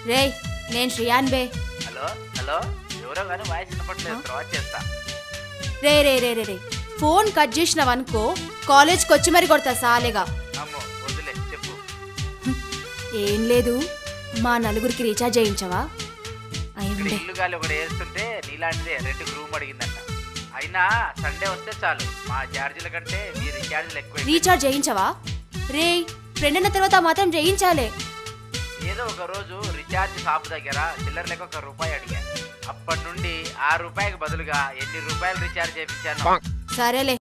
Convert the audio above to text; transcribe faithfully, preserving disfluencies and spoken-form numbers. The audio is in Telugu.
రే నేను శ్రియాన్ బే. హలో హలో ఎవరో కానీ వాయిస్ వినపట్లేదు, తర్వాత చేస్తా. రే రే రే రే రే ఫోన్ కట్ చేసినావనుకో కాలేజ్కి వచ్చి మరి కొడతా సాలేగా. అమ్మో వదిలే, చెప్పు. ఏం లేదు, మా నలుగురికి రీఛార్జ్ చేయించవా? ఇక్కడ ఇల్లు గాలి ఒకటి వేస్తుంటే నీలాంటిదే రెంట్కి రూమ్ అడిగిందంట. అయినా సండే వస్తే చాలు, మా ఛార్జీల కంటే మీ రీఛార్జీలు ఎక్కువ. రీఛార్జ్ చేయించవా? రే ఫ్రెండ్ అన్న తర్వాత మాత్రం చేయించాలే. ఏదో ఒక రోజు రీఛార్జ్ షాప్ దగ్గర చిల్లర లెక్క ఒక రూపాయి అడిగా. అప్పటి నుండి ఆ రూపాయికి బదులుగా ఎన్ని రూపాయలు రీఛార్జ్ చేయించాను. సరేలే.